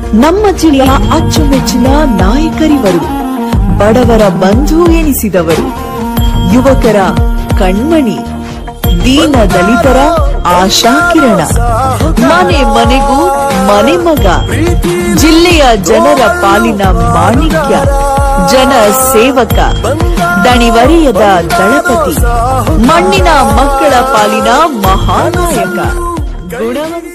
ನಮ್ಮ ಜಿಲ್ಲೆಯ ಅಚ್ಚುಮೆಚ್ಚಿನ ನಾಯಕರಿವರು, ಬಡವರ ಬಂಧು ಎನಿಸಿದವರು, ಯುವಕರ ಕಣ್ಮಣಿ, ದೀನ ದಲಿತರ ಆಶಾಕಿರಣ, ಮನೆ ಮನೆಗೂ ಮನೆ ಮಗ, ಜಿಲ್ಲೆಯ ಜನರ ಪಾಲಿನ ಮಾಣಿಕ್ಯ, ಜನ ಸೇವಕ, ದಣಿವರಿಯದ ದಳಪತಿ, ಮಣ್ಣಿನ ಮಕ್ಕಳ ಪಾಲಿನ ಮಹಾನಾಯಕ, ಗುಣವಂತ